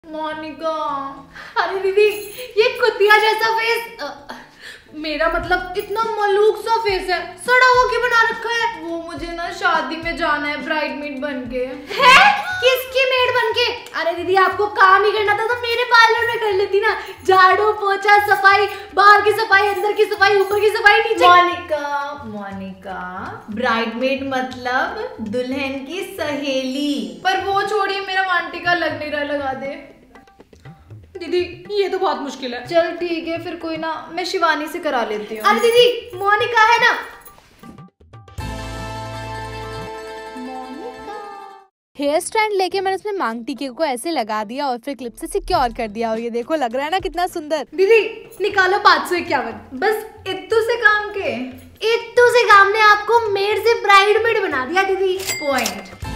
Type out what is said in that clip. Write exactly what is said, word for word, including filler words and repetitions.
मोनिका, अरे दीदी ये कुतिया जैसा फेस, आ, मेरा मतलब इतना मलूक सा फेस है, सड़ा हुआ क्यों बना रखा है? वो मुझे ना शादी में जाना है ब्राइडमेड बनके। है? किसकी मेड बनके? अरे दीदी आपको काम ही करना था तो मेरे पार्लर में कर लेती ना, झाड़ू पोछा सफाई, बाहर की सफाई, अंदर की सफाई, ऊपर की सफाई, नीचे। मोनिका, मोनिका, ब्राइडमेड मतलब दुल्हन की सहेली। पर वो छोड़िए, मेरा आंटी का लग नहीं रहा, लगा दे। दीदी ये तो बहुत मुश्किल है। चल ठीक है फिर, कोई ना, मैं शिवानी से करा लेती हूँ। अरे दीदी मोनिका है ना। मोनिका हेयर स्टैंड लेके मैंने इसमें मांग टीके को ऐसे लगा दिया और फिर क्लिप से सिक्योर कर दिया और ये देखो लग रहा है ना कितना सुंदर। दीदी निकालो पाँच सौ इक्यावन, बस इत्तू से काम के। इत्तू से काम ने आपको मेड से ब्राइडमेड बना दिया दीदी। पॉइंट।